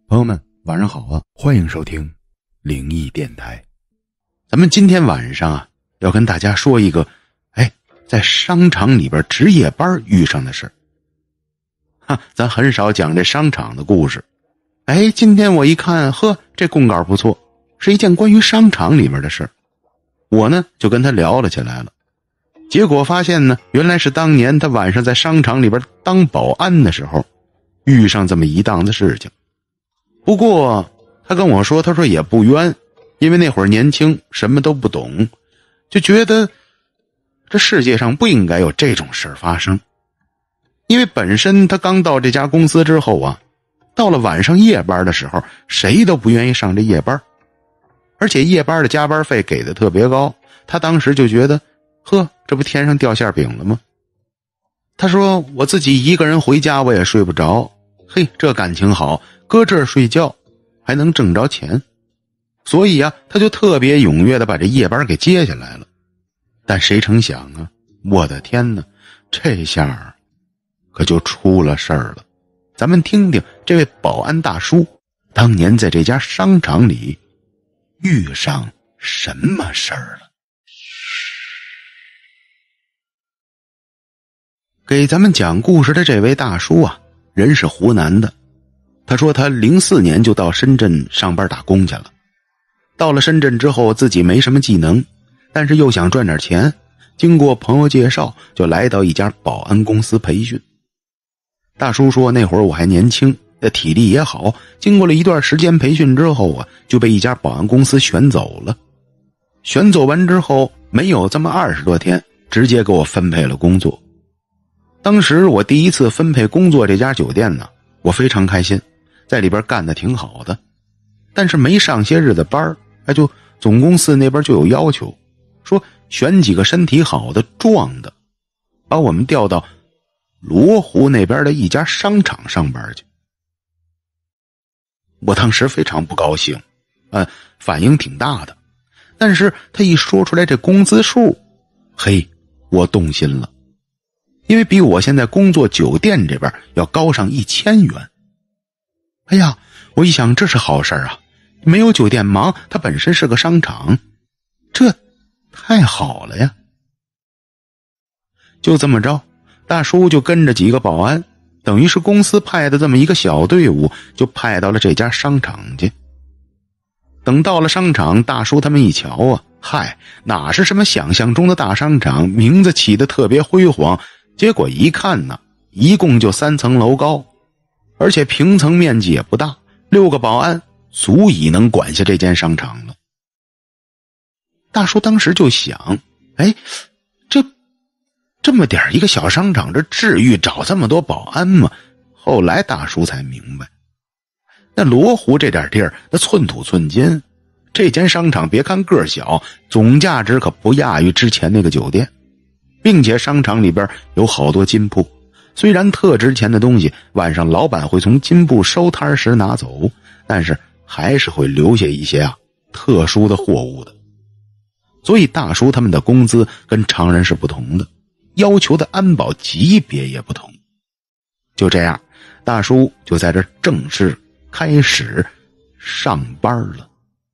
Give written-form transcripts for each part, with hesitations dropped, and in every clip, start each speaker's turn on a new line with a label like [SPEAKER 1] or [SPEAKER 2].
[SPEAKER 1] 朋友们晚上好啊，欢迎收听灵异电台。咱们今天晚上啊，要跟大家说一个在商场里边值夜班遇上的事儿。咱很少讲这商场的故事。今天我一看，这公稿不错，是一件关于商场里边的事儿。我呢就跟他聊了起来了。结果发现呢，原来是当年他晚上在商场里边当保安的时候遇上这么一档子事情。不过他跟我说，他说也不冤，因为那会儿年轻，什么都不懂，就觉得这世界上不应该有这种事发生。因为本身他刚到这家公司之后啊，到了晚上夜班的时候，谁都不愿意上这夜班，而且夜班的加班费给的特别高，他当时就觉得这不天上掉馅饼了吗？他说我自己一个人回家我也睡不着，这感情好，搁这儿睡觉还能挣着钱，所以啊，他就特别踊跃的把这夜班给接下来了。但谁成想啊，我的天哪，这下可就出了事儿了。咱们听听这位保安大叔当年在这家商场里遇上什么事儿了。给咱们讲故事的这位大叔啊，人是湖南的。他说他04年就到深圳上班打工去了。到了深圳之后，自己没什么技能，但是又想赚点钱，经过朋友介绍，就来到一家保安公司培训。大叔说那会儿我还年轻，体力也好，经过了一段时间培训之后啊，就被一家保安公司选走了。选走完之后，没有这么20多天，直接给我分配了工作。当时我第一次分配工作这家酒店呢，我非常开心，在里边干得挺好的。但是没上些日的班，就总公司那边就有要求，说选几个身体好的壮的，把我们调到罗湖那边的一家商场上班去。我当时非常不高兴，反应挺大的。但是他一说出来这工资数，我动心了，因为比我现在工作酒店这边要高上1000元。我一想这是好事啊，没有酒店忙，它本身是个商场，这太好了呀。就这么着，大叔就跟着几个保安，等于是公司派的这么一个小队伍，就派到了这家商场去。等到了商场，大叔他们一瞧啊，哪是什么想象中的大商场，名字起得特别辉煌，结果一看呢，一共就3层楼高，而且平层面积也不大，6个保安足以能管下这间商场了。大叔当时就想，这么点一个小商场，这至于找这么多保安吗？后来大叔才明白，那罗湖这点地儿，那寸土寸金，这间商场别看个小，总价值可不亚于之前那个酒店，并且商场里边有好多金铺，虽然特值钱的东西晚上老板会从金铺收摊时拿走，但是还是会留下一些特殊的货物的。所以大叔他们的工资跟常人是不同的，要求的安保级别也不同。就这样，大叔就在这正式开始上班了。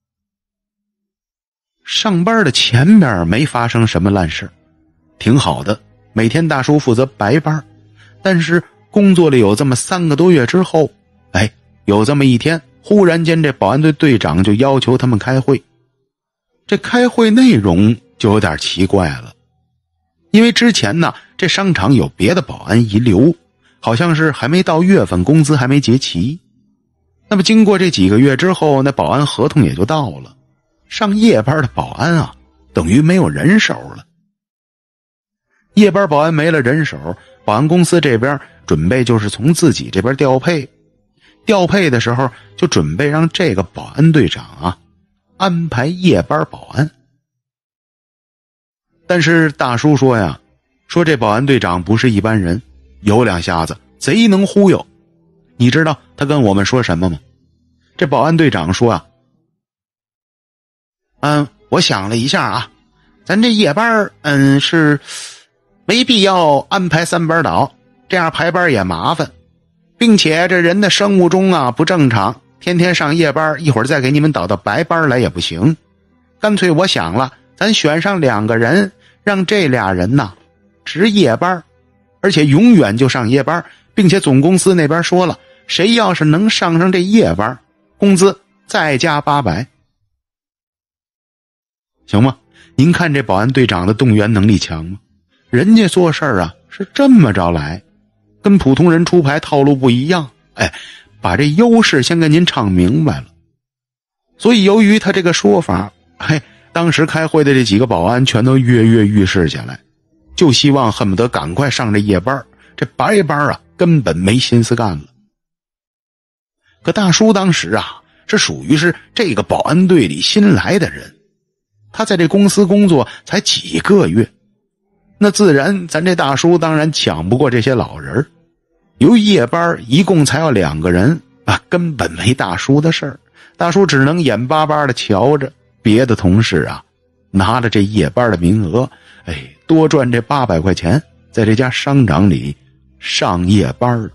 [SPEAKER 1] 上班的前边没发生什么烂事，挺好的，每天大叔负责白班。但是工作了有这么3个多月之后，有这么一天，忽然间这保安队队长就要求他们开会。这开会内容就有点奇怪了，因为之前呢，这商场有别的保安遗留，好像是还没到月份，工资还没结齐。那么经过这几个月之后，那保安合同也就到了，上夜班的保安等于没有人手了。夜班保安没了人手，保安公司这边准备就是从自己这边调配的时候，就准备让这个保安队长安排夜班保安。但是大叔说这保安队长不是一般人，有2下子，贼能忽悠。你知道他跟我们说什么吗？这保安队长说我想了一下咱这夜班是没必要安排3班倒，这样排班也麻烦，并且这人的生物钟不正常， 天天上夜班，一会儿再给你们倒到白班来也不行。干脆我想了，咱选上2个人，让这俩人呐值夜班，而且永远就上夜班，并且总公司那边说了，谁要是能上这夜班，工资再加800。行吗？您看这保安队长的动员能力强吗？人家做事啊是这么着来，跟普通人出牌套路不一样，把这优势先跟您唱明白了。所以由于他这个说法，当时开会的这几个保安全都跃跃欲试起来，就希望恨不得赶快上这夜班，这白班啊根本没心思干了。可大叔当时啊是属于是这个保安队里新来的人，他在这公司工作才几个月，那自然咱这大叔当然抢不过这些老人。由于夜班一共才要2个人啊，根本没大叔的事儿，大叔只能眼巴巴的瞧着别的同事啊拿了这夜班的名额，多赚这800块钱，在这家商场里上夜班。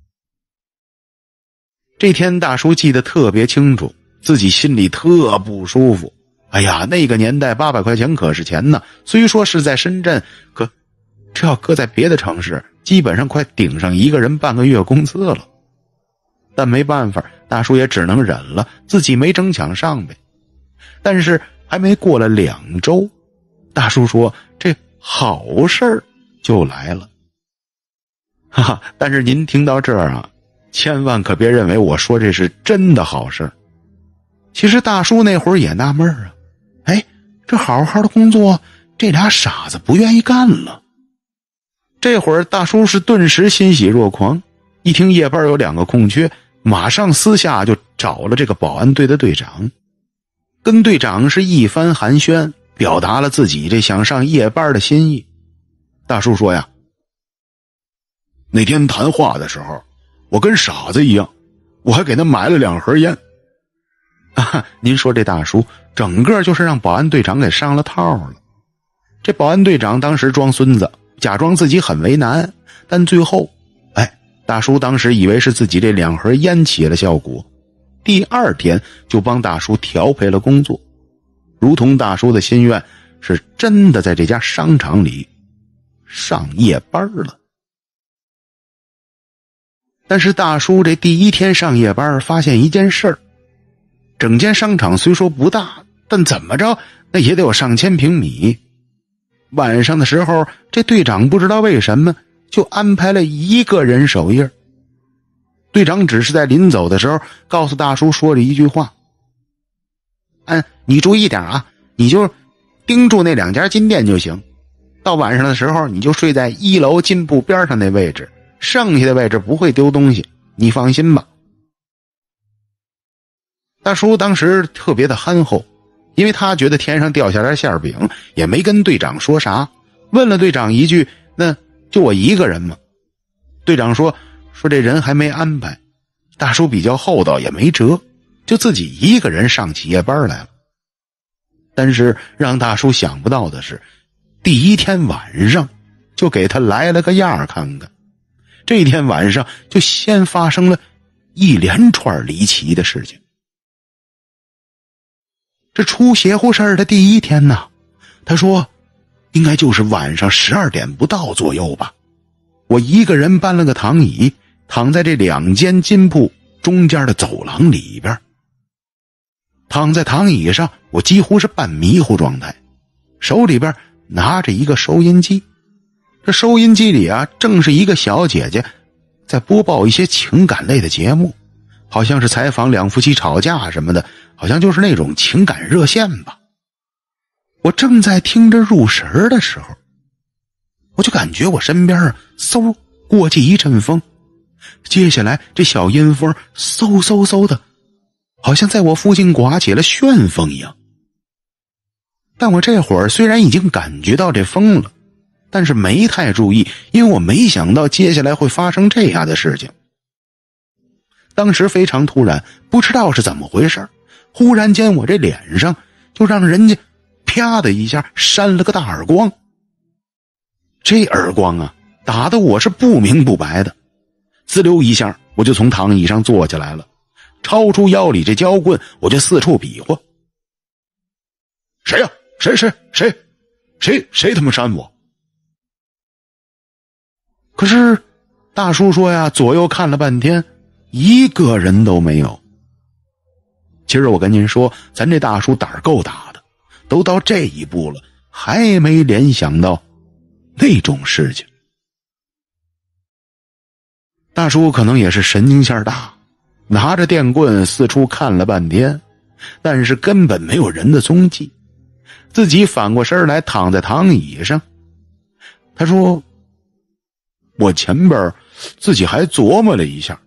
[SPEAKER 1] 这天大叔记得特别清楚，自己心里特不舒服。那个年代800块钱可是钱呢，虽说是在深圳，可这要搁在别的城市，基本上快顶上一个人半个月工资了。但没办法，大叔也只能忍了，自己没争抢上呗。但是还没过了2周，大叔说这好事儿就来了。但是您听到这儿啊，千万可别认为我说这是真的好事儿。其实大叔那会儿也纳闷啊，这好好的工作，这俩傻子不愿意干了。这会儿大叔是顿时欣喜若狂，一听夜班有2个空缺，马上私下就找了这个保安队的队长，跟队长是一番寒暄，表达了自己这想上夜班的心意。大叔说呀，那天谈话的时候，我跟傻子一样，我还给他买了2盒烟。您说这大叔整个就是让保安队长给上了套了。这保安队长当时装孙子，假装自己很为难，但最后大叔当时以为是自己这2盒烟起了效果，第2天就帮大叔调配了工作，如同大叔的心愿，是真的在这家商场里上夜班了。但是大叔这第1天上夜班，发现一件事儿，整间商场虽说不大，但怎么着那也得有上千平米。晚上的时候，这队长不知道为什么就安排了1个人守夜。队长只是在临走的时候告诉大叔说了一句话，你注意点啊，你就盯住那2家金店就行，到晚上的时候你就睡在1楼金铺边上那位置，剩下的位置不会丢东西，你放心吧。大叔当时特别的憨厚，因为他觉得天上掉下来馅饼，也没跟队长说啥，问了队长一句，那就我1个人嘛。队长说这人还没安排，大叔比较厚道也没辙，就自己1个人上起夜班来了。但是让大叔想不到的是，第1天晚上就给他来了个样看看。这天晚上就先发生了一连串离奇的事情。这出邪乎事儿的第1天呢，他说应该就是晚上12点不到左右吧，我1个人搬了个躺椅，躺在这2间金铺中间的走廊里边。躺在躺椅上，我几乎是半迷糊状态，手里边拿着一个收音机。这收音机里啊，正是一个小姐姐在播报一些情感类的节目，好像是采访2夫妻吵架什么的，好像就是那种情感热线吧。我正在听着入神的时候，我就感觉我身边嗖过去一阵风，接下来这小阴风嗖嗖嗖的，好像在我附近刮起了旋风一样。但我这会儿虽然已经感觉到这风了，但是没太注意，因为我没想到接下来会发生这样的事情。当时非常突然，不知道是怎么回事，忽然间我这脸上就让人家啪的一下扇了个大耳光。这耳光啊，打得我是不明不白的，滋溜一下我就从躺椅上坐起来了， 抄出腰里这胶棍，我就四处比划。谁呀？谁他妈扇我？可是大叔说呀，左右看了半天，一个人都没有。其实我跟您说，咱这大叔胆儿够大的，都到这一步了，还没联想到那种事情。大叔可能也是神经线大，拿着电棍四处看了半天，但是根本没有人的踪迹。自己反过身来躺在躺椅上，他说：我前边自己还琢磨了一下，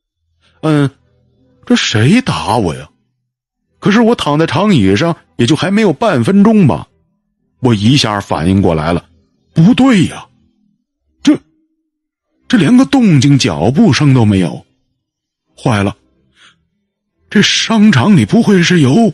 [SPEAKER 1] 这谁打我呀？可是我躺在躺椅上也就还没有半分钟吧，我一下反应过来了，不对呀，这连个动静脚步声都没有，坏了，这商场里不会是有……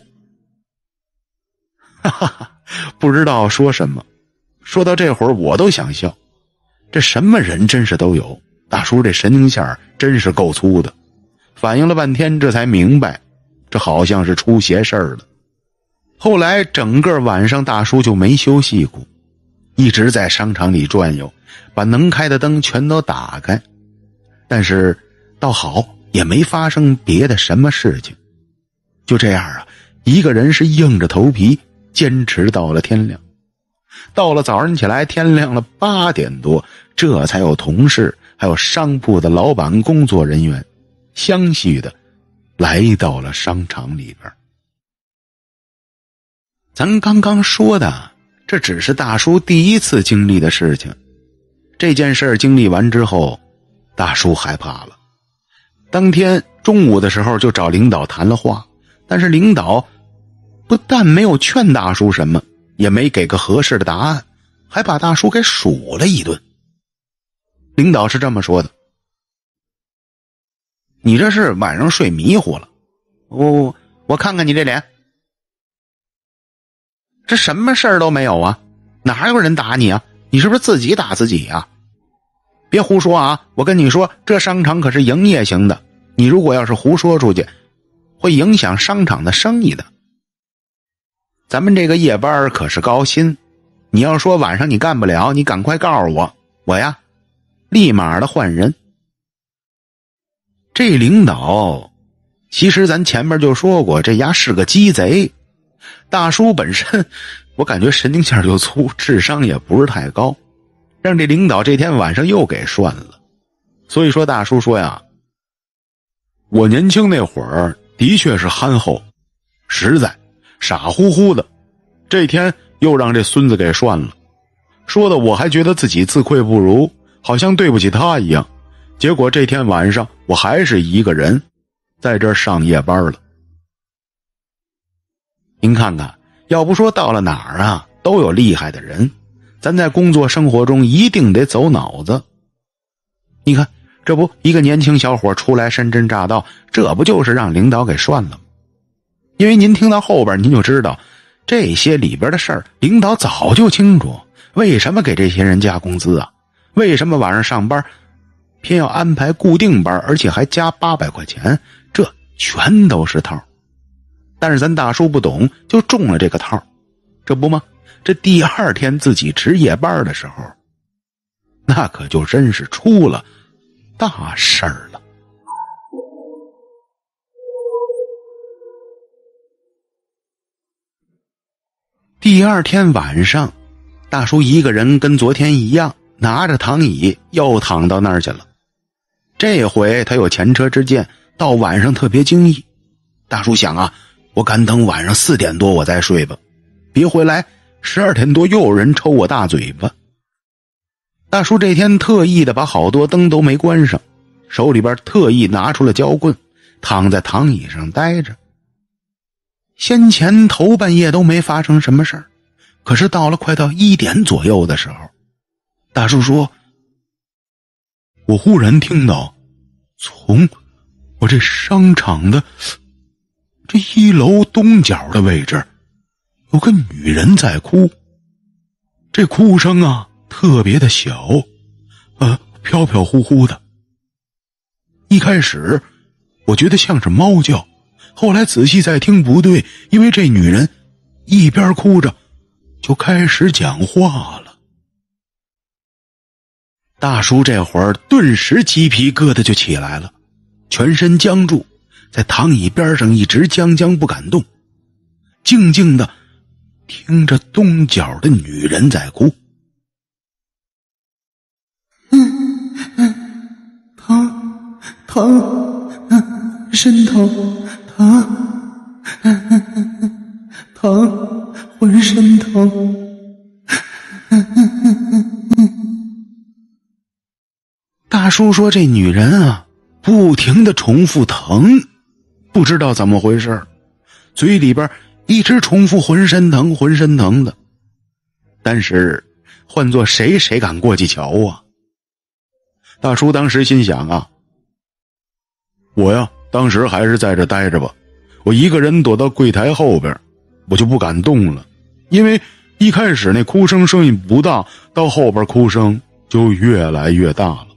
[SPEAKER 1] 哈哈哈，不知道说什么，说到这会儿我都想笑，这什么人真是都有，大叔这神经线真是够粗的。反应了半天，这才明白，这好像是出邪事儿了。后来整个晚上大叔就没休息过，一直在商场里转悠，把能开的灯全都打开，但是倒好，也没发生别的什么事情。就这样啊，一个人是硬着头皮坚持到了天亮。到了早上起来，天亮了8点多，这才有同事还有商铺的老板工作人员相续的来到了商场里边。咱刚刚说的这只是大叔第一次经历的事情，这件事经历完之后，大叔害怕了。当天中午的时候就找领导谈了话，但是领导不但没有劝大叔什么，也没给个合适的答案，还把大叔给数了一顿。领导是这么说的：你这是晚上睡迷糊了，我看看你这脸，这什么事儿都没有啊，哪有人打你啊？你是不是自己打自己啊？别胡说啊，我跟你说，这商场可是营业型的，你如果要是胡说出去，会影响商场的生意的。咱们这个夜班可是高薪，你要说晚上你干不了，你赶快告诉我，我呀立马的换人。这领导其实咱前面就说过，这丫是个鸡贼。大叔本身我感觉神经线就粗，智商也不是太高，让这领导这天晚上又给涮了。所以说大叔说呀，我年轻那会儿的确是憨厚实在傻乎乎的，这天又让这孙子给涮了，说的我还觉得自己自愧不如，好像对不起他一样。结果这天晚上我还是一个人在这儿上夜班了。您看看，要不说到了哪儿啊都有厉害的人，咱在工作生活中一定得走脑子。你看这不一个年轻小伙出来深圳乍到，这不就是让领导给涮了吗？因为您听到后边您就知道，这些里边的事儿领导早就清楚，为什么给这些人加工资啊？为什么晚上上班偏要安排固定班，而且还加800块钱？这全都是套。但是咱大叔不懂，就中了这个套。这不吗？这第二天自己值夜班的时候，那可就真是出了大事儿了。第二天晚上，大叔一个人跟昨天一样，拿着躺椅又躺到那儿去了。这回他有前车之鉴，到晚上特别惊异。大叔想啊，我敢等晚上4点多我再睡吧，别回来12点多又有人抽我大嘴巴。大叔这天特意的把好多灯都没关上，手里边特意拿出了胶棍，躺在躺椅上待着。先前头半夜都没发生什么事儿，可是到了快到1点左右的时候，大叔说，我忽然听到从我这商场的这1楼东角的位置有个女人在哭，这哭声啊特别的小，飘飘忽忽的。一开始我觉得像是猫叫，后来仔细再听不对，因为这女人一边哭着就开始讲话了。大叔这会儿顿时鸡皮疙瘩就起来了，全身僵住，在躺椅边上一直僵不敢动，静静的听着东角的女人在哭。
[SPEAKER 2] 疼，身疼，疼，浑身疼。
[SPEAKER 1] 大叔说这女人啊，不停地重复疼，不知道怎么回事，嘴里边一直重复浑身疼浑身疼的。但是换做谁敢过去瞧啊？大叔当时心想啊，我呀当时还是在这待着吧，我一个人躲到柜台后边，我就不敢动了，因为一开始那哭声声音不大，到后边哭声就越来越大了。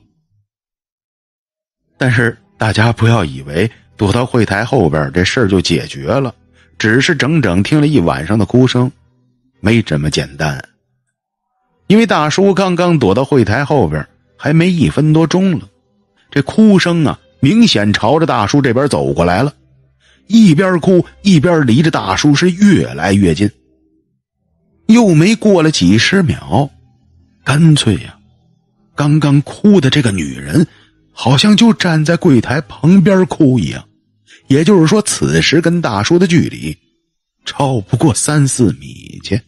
[SPEAKER 1] 但是大家不要以为躲到柜台后边这事儿就解决了，只是整整听了一晚上的哭声，没这么简单。因为大叔刚刚躲到柜台后边还没1分多钟了，这哭声啊明显朝着大叔这边走过来了，一边哭一边离着大叔是越来越近。又没过了几十秒，干脆呀，刚刚哭的这个女人好像就站在柜台旁边哭一样，也就是说此时跟大叔的距离超不过3、4米去。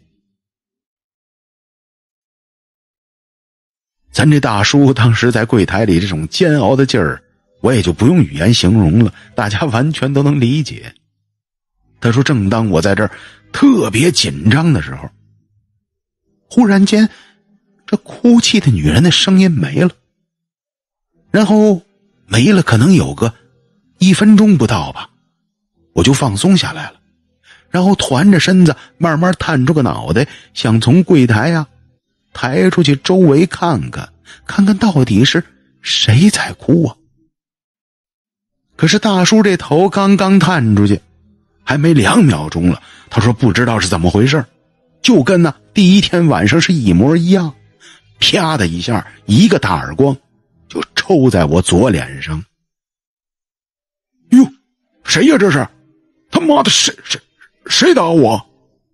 [SPEAKER 1] 咱这大叔当时在柜台里这种煎熬的劲儿，我也就不用语言形容了，大家完全都能理解。他说正当我在这儿特别紧张的时候，忽然间这哭泣的女人的声音没了，然后没了可能有个1分钟不到吧，我就放松下来了，然后团着身子慢慢探出个脑袋，想从柜台呀抬出去周围看看到底是谁在哭啊。可是大叔这头刚刚探出去还没2秒钟了，他说不知道是怎么回事，就跟第一天晚上是一模一样，啪的一下一个大耳光就抽在我左脸上。哟，谁呀这是？他妈的谁打我？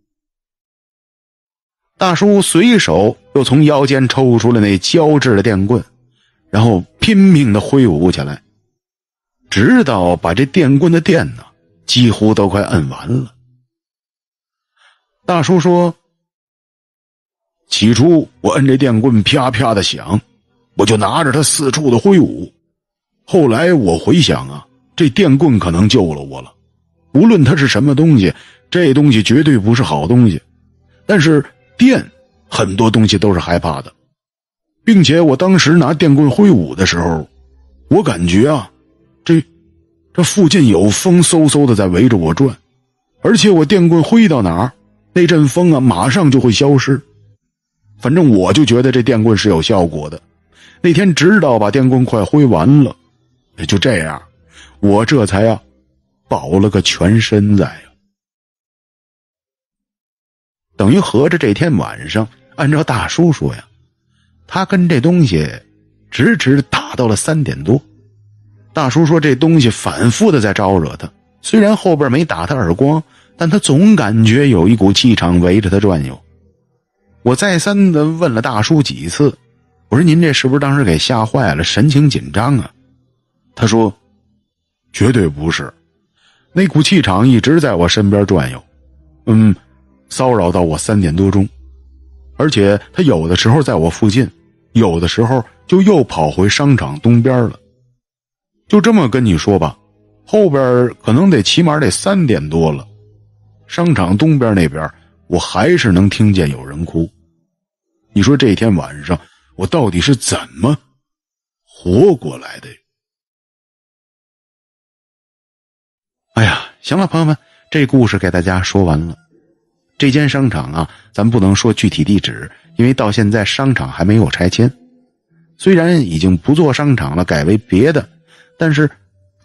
[SPEAKER 1] 大叔随手又从腰间抽出了那胶质的电棍，然后拼命地挥舞起来，直到把这电棍的电几乎都快摁完了。大叔说，起初我摁这电棍啪啪的响，我就拿着它四处的挥舞，后来我回想这电棍可能救了我了，无论它是什么东西，这东西绝对不是好东西，但是电很多东西都是害怕的，并且我当时拿电棍挥舞的时候，我感觉这附近有风嗖嗖的在围着我转，而且我电棍挥到哪儿，那阵风马上就会消失。反正我就觉得这电棍是有效果的。那天直到把电棍快挥完了，就这样，我这才保了个全身在等于合着这天晚上，按照大叔说他跟这东西直打到了3点多。大叔说这东西反复的在招惹他，虽然后边没打他耳光，但他总感觉有一股气场围着他转悠。我再三的问了大叔几次，我说您这是不是当时给吓坏了，神情紧张啊？他说绝对不是，那股气场一直在我身边转悠，骚扰到我3点多钟，而且他有的时候在我附近，有的时候就又跑回商场东边了。就这么跟你说吧，后边可能起码得3点多了，商场东边那边我还是能听见有人哭。你说这天晚上我到底是怎么活过来的？哎呀，行了朋友们，这故事给大家说完了。这间商场咱不能说具体地址，因为到现在商场还没有拆迁。虽然已经不做商场了，改为别的，但是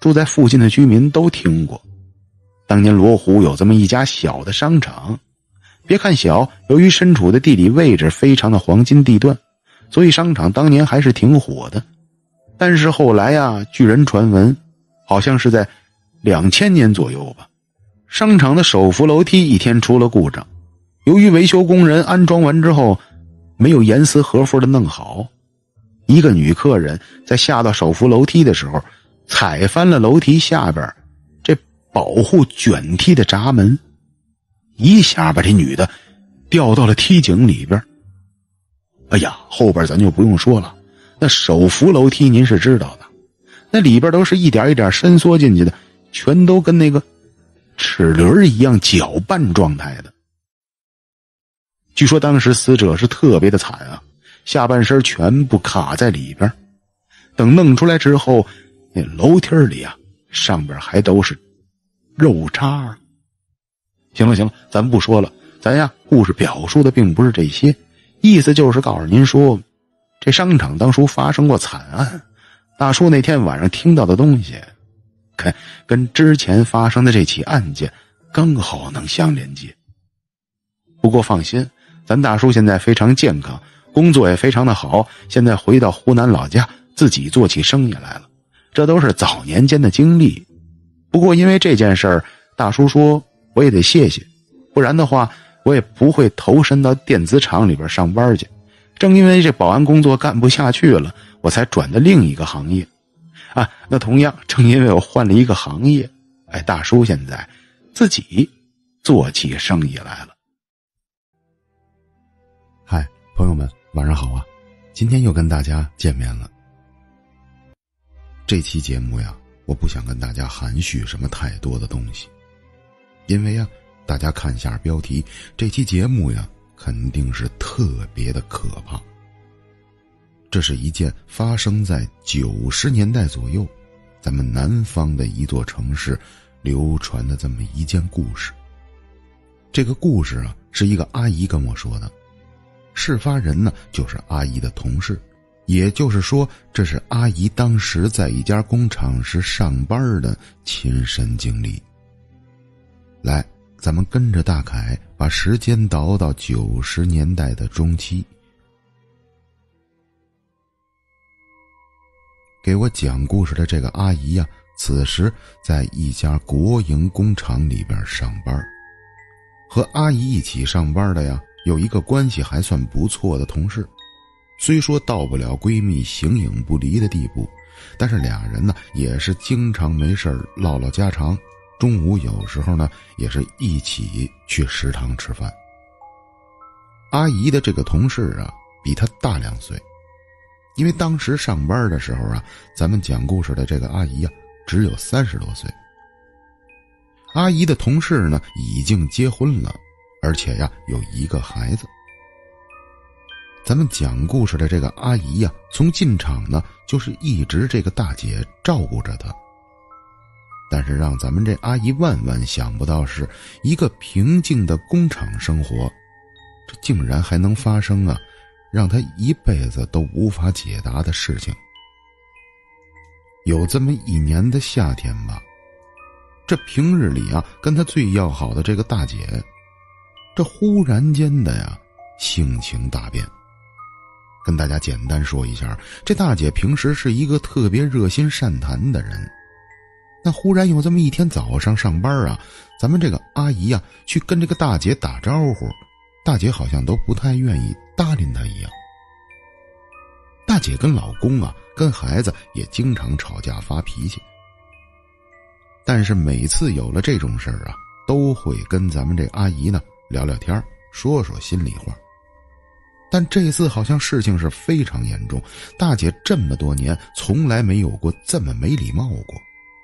[SPEAKER 1] 住在附近的居民都听过。当年罗湖有这么一家小的商场，别看小，由于身处的地理位置非常的黄金地段，所以商场当年还是挺火的。但是后来啊，据人传闻，好像是在2000年左右吧，商场的手扶楼梯一天出了故障，由于维修工人安装完之后没有严丝合缝的弄好，一个女客人在下到手扶楼梯的时候踩翻了楼梯下边这保护卷梯的闸门，一下把这女的掉到了梯井里边。哎呀，后边咱就不用说了，那手扶楼梯您是知道的，那里边都是一点一点伸缩进去的，全都跟那个齿轮一样搅拌状态的。据说当时死者是特别的惨啊，下半身全部卡在里边，等弄出来之后，那楼梯里啊上边还都是肉渣。行了，咱不说了，咱呀故事表述的并不是这些，意思就是告诉您说，这商场当初发生过惨案，大叔那天晚上听到的东西跟之前发生的这起案件刚好能相连接。不过放心，咱大叔现在非常健康，工作也非常的好，现在回到湖南老家自己做起生意来了，这都是早年间的经历。不过因为这件事儿，大叔说我也得谢谢，不然的话我也不会投身到电子厂里边上班去。正因为这保安工作干不下去了，我才转到另一个行业啊。那同样正因为我换了一个行业，大叔现在自己做起生意来了。嗨，朋友们晚上好啊，今天又跟大家见面了。这期节目呀，我不想跟大家含蓄什么太多的东西，因为大家看下标题，这期节目呀肯定是特别的可怕。这是一件发生在90年代左右咱们南方的一座城市流传的这么一件故事。这个故事是一个阿姨跟我说的，事发人呢就是阿姨的同事，也就是说这是阿姨当时在一家工厂时上班的亲身经历。来，咱们跟着大凯把时间倒到90年代的中期。给我讲故事的这个阿姨此时在一家国营工厂里边上班。和阿姨一起上班的有一个关系还算不错的同事，虽说到不了闺蜜形影不离的地步，但是俩人也是经常没事唠唠家常，中午有时候也是一起去食堂吃饭。阿姨的这个同事比她大2岁，因为当时上班的时候咱们讲故事的这个阿姨只有30多岁。阿姨的同事已经结婚了，而且有一个孩子。咱们讲故事的这个阿姨从进厂就是一直这个大姐照顾着她。但是让咱们这阿姨万万想不到是，一个平静的工厂生活，这竟然还能发生让她一辈子都无法解答的事情。有这么一年的夏天吧，这平日里跟她最要好的这个大姐，这忽然间的性情大变。跟大家简单说一下，这大姐平时是一个特别热心善谈的人，那忽然有这么一天早上上班咱们这个阿姨去跟这个大姐打招呼，大姐好像都不太愿意搭理她一样。大姐跟老公跟孩子也经常吵架发脾气，但是每次有了这种事儿都会跟咱们这阿姨聊聊天，说说心里话。但这次好像事情是非常严重，大姐这么多年从来没有过这么没礼貌过。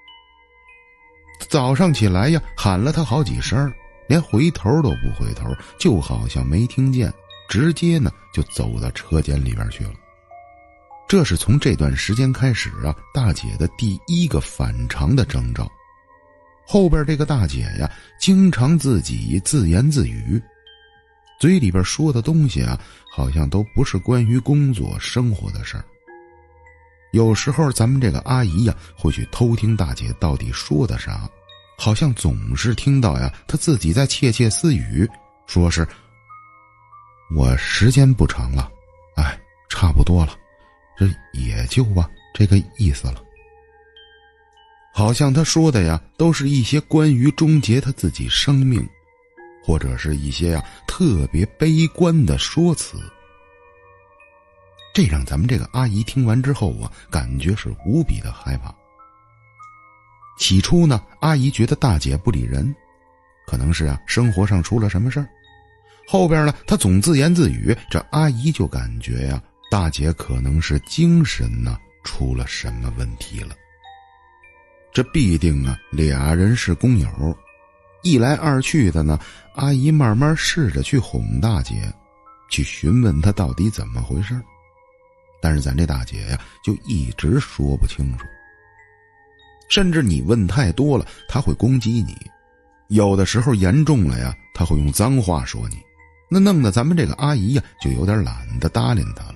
[SPEAKER 1] 早上起来喊了她好几声，连回头都不回头，就好像没听见，直接就走到车间里边去了。这是从这段时间开始大姐的第一个反常的征兆。后边这个大姐经常自己自言自语，嘴里边说的东西好像都不是关于工作生活的事儿。 有时候咱们这个阿姨呀，会去偷听大姐到底说的啥，好像总是听到呀，她自己在窃窃私语，说是我时间不长了，哎，差不多了，这也就这个意思了。好像她说的呀，都是一些关于终结她自己生命，或者是一些特别悲观的说辞。这让咱们这个阿姨听完之后感觉是无比的害怕。起初呢，阿姨觉得大姐不理人，可能是生活上出了什么事儿。后边呢，她总自言自语，这阿姨就感觉大姐可能是精神出了什么问题了。这必定俩人是工友，一来二去的呢，阿姨慢慢试着去哄大姐，去询问她到底怎么回事。但是咱这大姐就一直说不清楚，甚至你问太多了，她会攻击你，有的时候严重了她会用脏话说你，那弄得咱们这个阿姨就有点懒得搭理她了。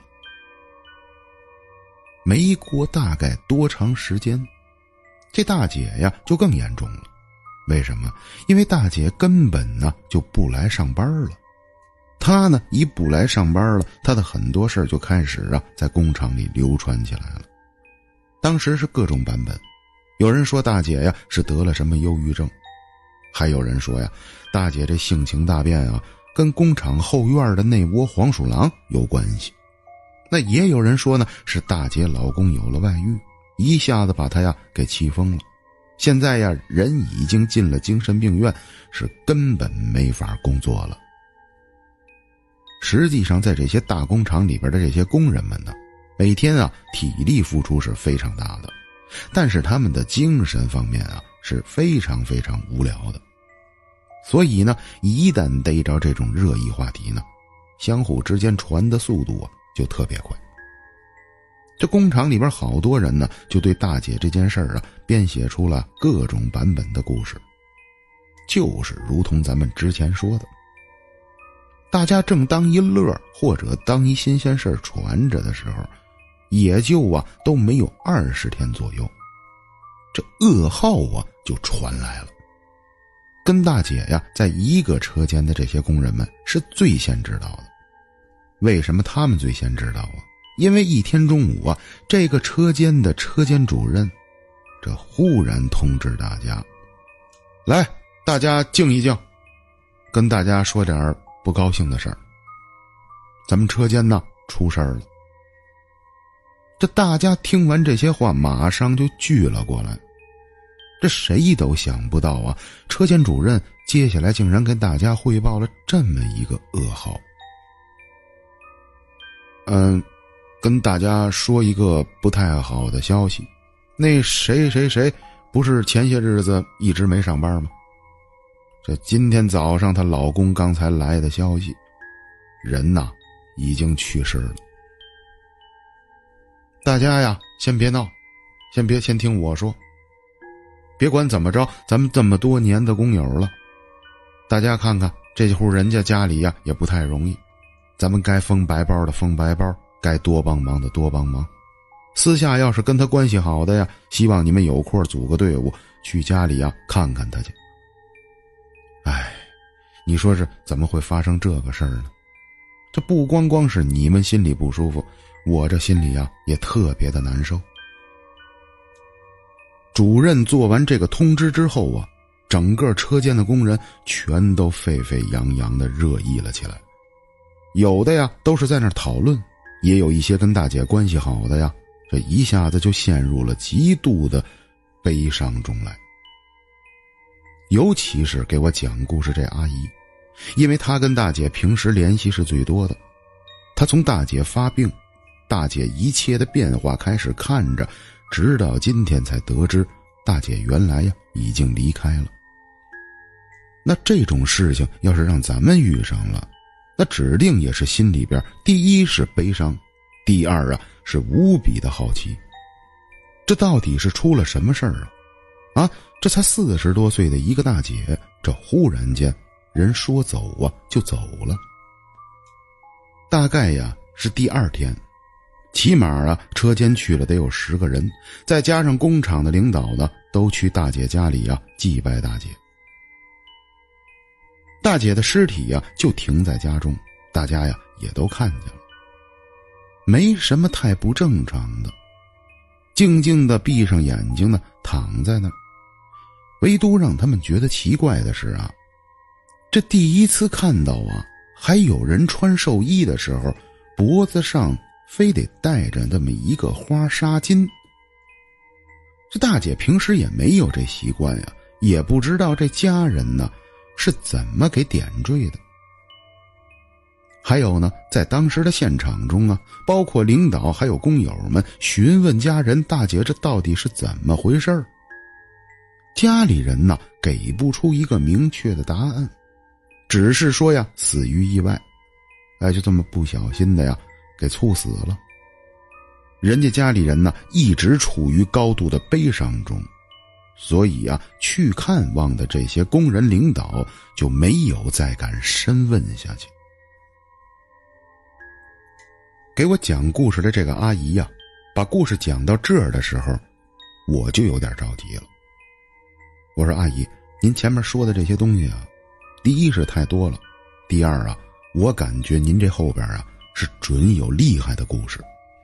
[SPEAKER 1] 没过大概多长时间，这大姐就更严重了。为什么？因为大姐根本就不来上班了。她一不来上班了，她的很多事就开始在工厂里流传起来了。当时是各种版本，有人说大姐是得了什么忧郁症，还有人说大姐这性情大变跟工厂后院的那窝黄鼠狼有关系。那也有人说是大姐老公有了外遇，一下子把她给气疯了，现在人已经进了精神病院，是根本没法工作了。实际上在这些大工厂里边的这些工人们每天体力付出是非常大的，但是他们的精神方面是非常非常无聊的。所以一旦逮着这种热议话题相互之间传的速度就特别快。这工厂里边好多人就对大姐这件事儿编写出了各种版本的故事，就是如同咱们之前说的，大家正当一乐或者当一新鲜事传着的时候，也就都没有20天左右，这噩耗就传来了。跟大姐在一个车间的这些工人们是最先知道的。为什么他们最先知道因为一天中午这个车间的车间主任这忽然通知大家，来，大家静一静，跟大家说点不高兴的事儿。咱们车间出事儿了。这大家听完这些话马上就聚了过来。这谁都想不到车间主任接下来竟然跟大家汇报了这么一个噩耗。跟大家说一个不太好的消息，那谁谁谁不是前些日子一直没上班吗？这今天早上她老公刚才来的消息，人已经去世了。大家先别闹，先听我说。别管怎么着，咱们这么多年的工友了，大家看看这户人家家里也不太容易，咱们该封白包的封白包，该多帮忙的多帮忙。私下要是跟他关系好的希望你们有空组个队伍去家里看看他去。哎，你说是怎么会发生这个事儿呢？这不光光是你们心里不舒服，我这心里也特别的难受。主任做完这个通知之后整个车间的工人全都沸沸扬扬的热议了起来。有的都是在那儿讨论，也有一些跟大姐关系好的这一下子就陷入了极度的悲伤中来。尤其是给我讲故事这阿姨，因为她跟大姐平时联系是最多的，她从大姐发病，大姐一切的变化开始看着，直到今天才得知大姐原来已经离开了。那这种事情要是让咱们遇上了，那指定也是心里边第一是悲伤，第二是无比的好奇。这到底是出了什么事儿这才40多岁的一个大姐，这忽然间人说走就走了。大概是第二天， 起码啊，车间去了得有10个人，再加上工厂的领导呢，都去大姐家里啊祭拜大姐。大姐的尸体呀就停在家中，大家呀也都看见了，没什么太不正常的，静静地闭上眼睛呢躺在那儿。唯独让他们觉得奇怪的是啊，这第一次看到啊，还有人穿寿衣的时候，脖子上非得带着这么一个花纱巾。这大姐平时也没有这习惯呀，也不知道这家人呢是怎么给点缀的。还有呢，在当时的现场中啊，包括领导还有工友们询问家人，大姐这到底是怎么回事儿？家里人呢给不出一个明确的答案，只是说呀死于意外，就这么不小心的呀给猝死了。人家家里人呢一直处于高度的悲伤中，所以啊去看望的这些工人领导就没有再敢深问下去。给我讲故事的这个阿姨呀，把故事讲到这儿的时候，我就有点着急了。我说阿姨，您前面说的这些东西啊，第一是太多了，第二啊，我感觉您这后边啊是准有厉害的故事。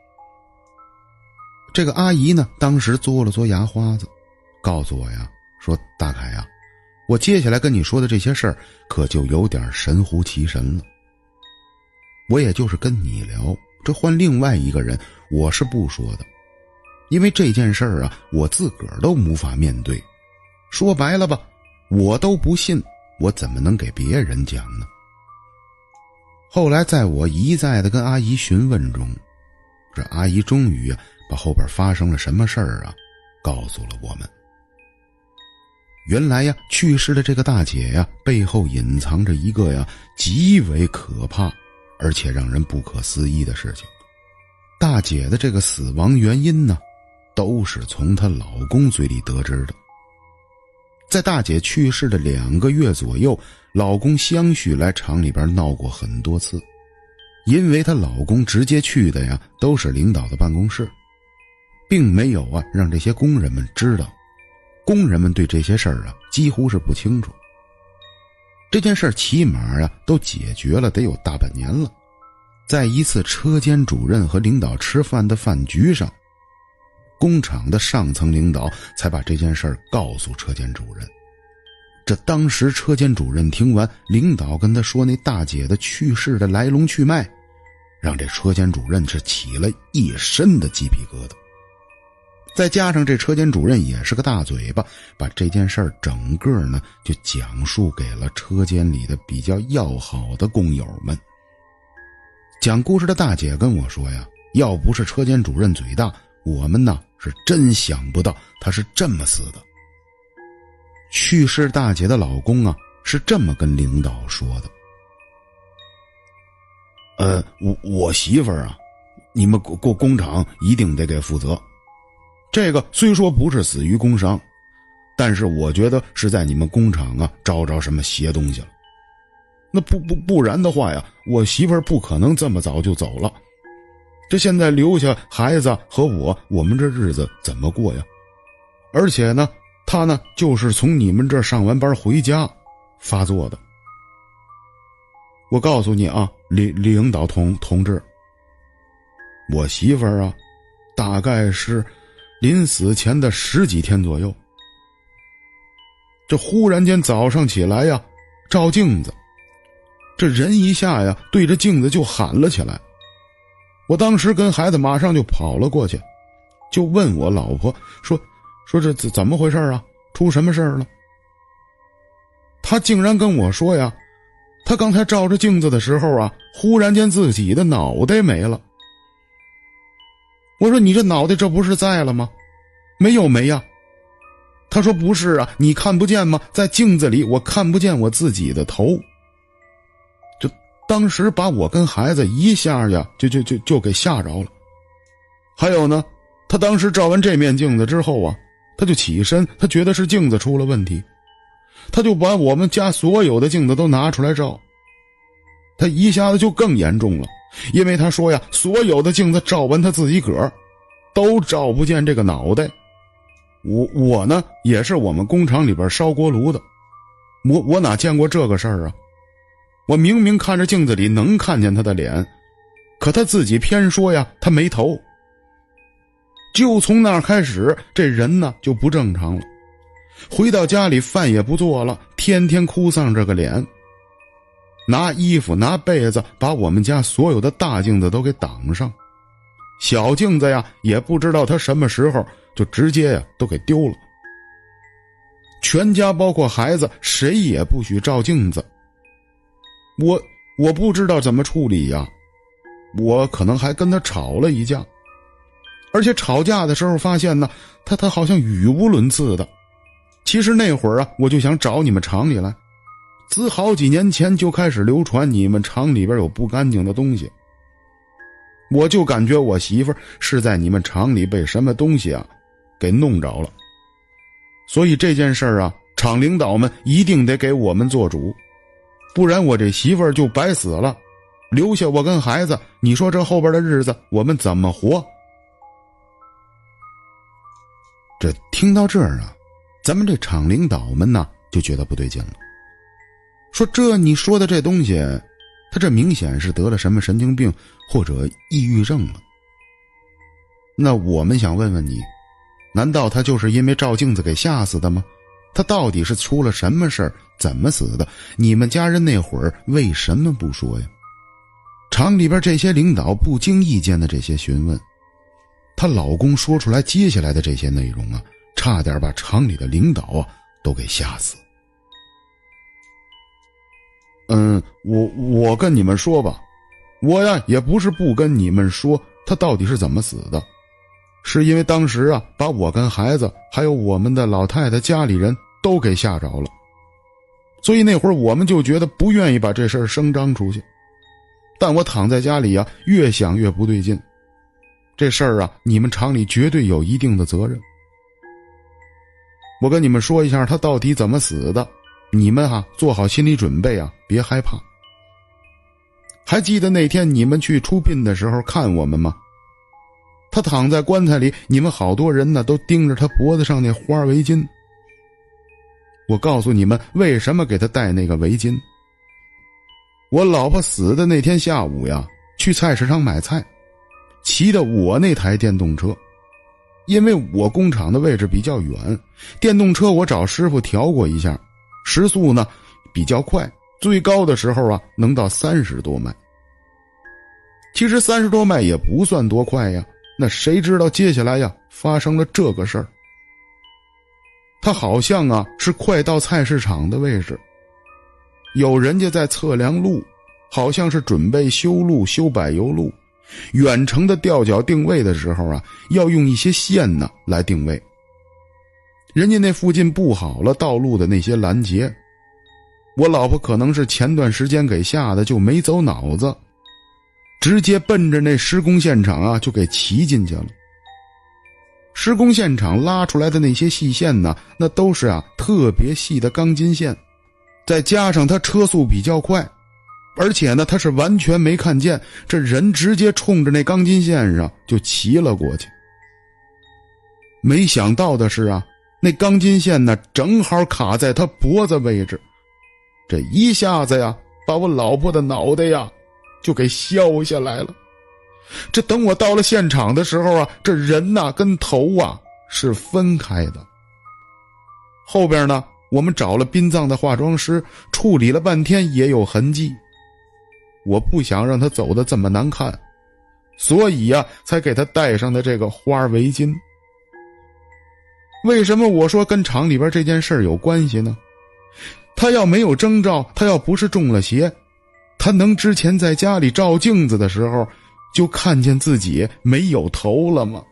[SPEAKER 1] 这个阿姨呢当时嘬了嘬牙花子，告诉我呀，说大凯啊，我接下来跟你说的这些事儿可就有点神乎其神了。我也就是跟你聊，这换另外一个人我是不说的，因为这件事儿啊我自个儿都无法面对，说白了吧，我都不信，我怎么能给别人讲呢？后来在我一再的跟阿姨询问中，这阿姨终于啊把后边发生了什么事儿啊告诉了我们。原来呀，去世的这个大姐呀，背后隐藏着一个呀极为可怕而且让人不可思议的事情。大姐的这个死亡原因呢，都是从她老公嘴里得知的。在大姐去世的2个月左右，老公相续来厂里边闹过很多次，因为她老公直接去的呀都是领导的办公室，并没有啊让这些工人们知道。工人们对这些事儿啊几乎是不清楚。这件事儿起码啊都解决了得有大半年了。在一次车间主任和领导吃饭的饭局上，工厂的上层领导才把这件事儿告诉车间主任。这当时车间主任听完领导跟他说那大姐的去世的来龙去脉，让这车间主任是起了一身的鸡皮疙瘩。再加上这车间主任也是个大嘴巴，把这件事儿整个呢就讲述给了车间里的比较要好的工友们。讲故事的大姐跟我说呀，要不是车间主任嘴大，我们呢是真想不到他是这么死的。去世大姐的老公啊是这么跟领导说的：我媳妇儿啊，你们工厂一定得给负责。这个虽说不是死于工伤，但是我觉得是在你们工厂啊招着什么邪东西了。那不然的话呀，我媳妇儿不可能这么早就走了。这现在留下孩子和我们这日子怎么过呀？而且呢，她呢就是从你们这儿上完班回家发作的。我告诉你啊，领导同志，我媳妇儿啊，大概是临死前的10几天左右，这忽然间早上起来呀，照镜子，这人一下呀对着镜子就喊了起来。我当时跟孩子马上就跑了过去，就问我老婆说这怎么回事啊？出什么事了？她竟然跟我说呀，她刚才照着镜子的时候啊，忽然间自己的脑袋没了。我说你这脑袋这不是在了吗？没呀。他说不是啊，你看不见吗？在镜子里我看不见我自己的头。就当时把我跟孩子一下呀就给吓着了。还有呢，他当时照完这面镜子之后啊，他就起身，他觉得是镜子出了问题，他就把我们家所有的镜子都拿出来照。他一下子就更严重了， 因为他说呀，所有的镜子照完他自己个儿，都照不见这个脑袋。我呢，也是我们工厂里边烧锅炉的，我哪见过这个事儿啊？我明明看着镜子里能看见他的脸，可他自己偏说呀，他没头。就从那儿开始，这人呢就不正常了。回到家里饭也不做了，天天哭丧着个脸，拿衣服拿被子把我们家所有的大镜子都给挡上，小镜子呀也不知道他什么时候就直接呀都给丢了。全家包括孩子谁也不许照镜子。我不知道怎么处理呀，我可能还跟他吵了一架，而且吵架的时候发现呢，他好像语无伦次的。其实那会儿啊，我就想找你们厂里来，自好几年前就开始流传你们厂里边有不干净的东西。我就感觉我媳妇儿是在你们厂里被什么东西啊给弄着了，所以这件事儿啊，厂领导们一定得给我们做主，不然我这媳妇儿就白死了，留下我跟孩子，你说这后边的日子我们怎么活？这听到这儿啊，咱们这厂领导们呢就觉得不对劲了，说这你说的这东西，他这明显是得了什么神经病或者抑郁症了。那我们想问问你，难道他就是因为照镜子给吓死的吗？他到底是出了什么事儿，怎么死的？你们家人那会儿为什么不说呀？厂里边这些领导不经意间的这些询问，她老公说出来接下来的这些内容啊，差点把厂里的领导啊都给吓死。我跟你们说吧，我呀也不是不跟你们说他到底是怎么死的，是因为当时啊把我跟孩子还有我们的老太太家里人都给吓着了，所以那会儿我们就觉得不愿意把这事儿声张出去。但我躺在家里啊，越想越不对劲，这事儿啊你们厂里绝对有一定的责任。我跟你们说一下他到底怎么死的，你们啊做好心理准备啊，别害怕。还记得那天你们去出殡的时候看我们吗？他躺在棺材里，你们好多人呢都盯着他脖子上那花围巾。我告诉你们为什么给他戴那个围巾。我老婆死的那天下午呀，去菜市场买菜，骑的我那台电动车。因为我工厂的位置比较远，电动车我找师傅调过一下，时速呢比较快，最高的时候啊能到30多迈。其实30多迈也不算多快呀，那谁知道接下来呀发生了这个事儿。他好像啊是快到菜市场的位置，有人家在测量路，好像是准备修路修柏油路，远程的吊脚定位的时候啊，要用一些线呢来定位。人家那附近布好了道路的那些拦截，我老婆可能是前段时间给吓得就没走脑子，直接奔着那施工现场啊就给骑进去了。施工现场拉出来的那些细线呢，那都是啊特别细的钢筋线，再加上他车速比较快，而且呢他是完全没看见，这人直接冲着那钢筋线上就骑了过去。没想到的是啊，那钢筋线呢正好卡在他脖子位置，这一下子呀把我老婆的脑袋呀就给削下来了。这等我到了现场的时候啊，这人呐跟头啊是分开的。后边呢我们找了殡葬的化妆师处理了半天也有痕迹，我不想让他走得这么难看，所以呀才给他戴上的这个花围巾。为什么我说跟厂里边这件事有关系呢？他要没有征兆，他要不是中了邪，他能之前在家里照镜子的时候就看见自己没有头了吗？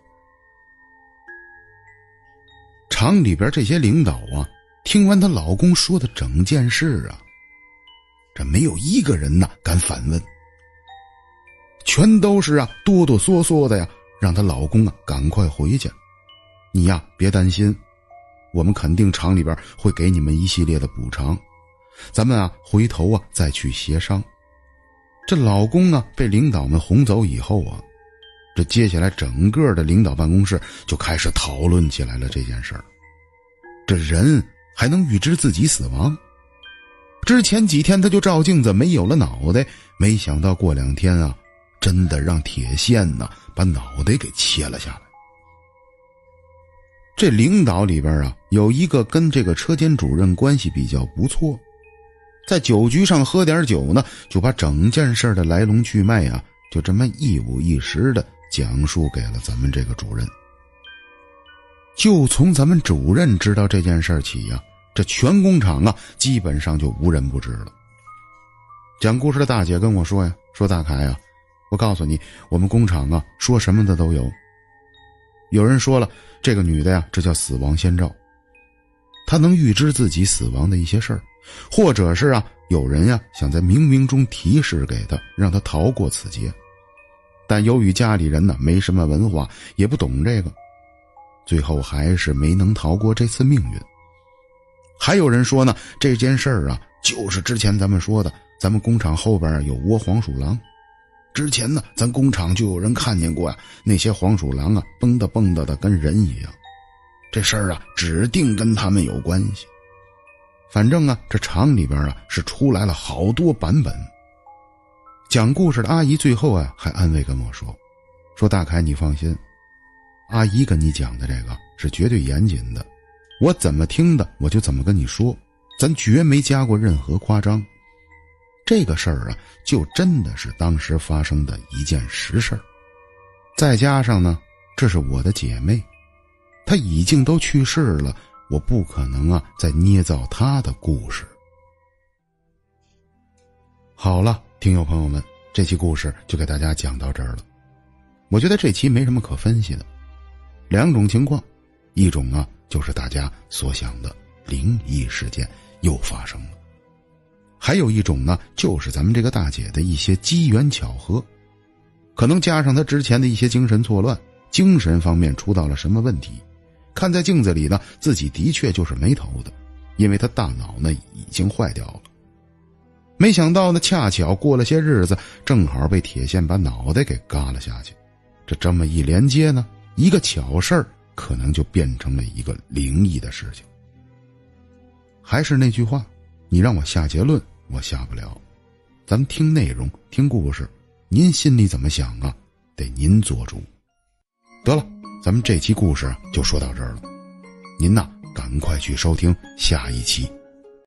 [SPEAKER 1] 厂里边这些领导啊，听完她老公说的整件事啊，这没有一个人呐敢反问，全都是啊哆哆嗦嗦的呀，让她老公啊赶快回去。你呀别担心，我们肯定厂里边会给你们一系列的补偿，咱们啊回头啊再去协商。 这老公啊被领导们轰走以后啊，这接下来整个的领导办公室就开始讨论起来了这件事儿。这人还能预知自己死亡？之前几天他就照镜子没有了脑袋，没想到过2天啊，真的让铁线呢把脑袋给切了下来。这领导里边啊，有一个跟这个车间主任关系比较不错，在酒局上喝点酒呢，就把整件事的来龙去脉啊，就这么一五一十的讲述给了咱们这个主任。就从咱们主任知道这件事起啊，这全工厂啊基本上就无人不知了。讲故事的大姐跟我说呀，说大凯啊，我告诉你，我们工厂啊说什么的都有。有人说了，这个女的呀，这叫死亡先兆，她能预知自己死亡的一些事儿，或者是啊，有人呀想在冥冥中提示给她，让她逃过此劫。但由于家里人呢没什么文化，也不懂这个，最后还是没能逃过这次命运。还有人说呢，这件事儿啊，就是之前咱们说的，咱们工厂后边有窝黄鼠狼。之前呢，咱工厂就有人看见过啊，那些黄鼠狼啊，蹦跶的跟人一样。这事儿啊，指定跟他们有关系。反正啊，这厂里边啊是出来了好多版本。讲故事的阿姨最后啊还安慰跟我说大凯你放心，阿姨跟你讲的这个是绝对严谨的，我怎么听的我就怎么跟你说，咱绝没加过任何夸张。这个事儿啊，就真的是当时发生的一件实事儿。再加上呢，这是我的姐妹，她已经都去世了，我不可能啊再捏造她的故事。好了，听友朋友们，这期故事就给大家讲到这儿了。我觉得这期没什么可分析的，两种情况，一种啊就是大家所想的灵异事件又发生了，还有一种呢就是咱们这个大姐的一些机缘巧合，可能加上她之前的一些精神错乱，精神方面出到了什么问题，看在镜子里呢自己的确就是没头的，因为她大脑呢已经坏掉了。没想到呢恰巧过了些日子，正好被铁线把脑袋给嘎了下去，这么一连接呢，一个巧事儿可能就变成了一个灵异的事情。还是那句话，你让我下结论我下不了，咱们听内容听故事，您心里怎么想啊，得您做主。得了，咱们这期故事就说到这儿了，您呐赶快去收听下一期